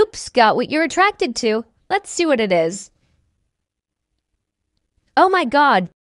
Oops, got what you're attracted to. Let's see what it is. Oh my god,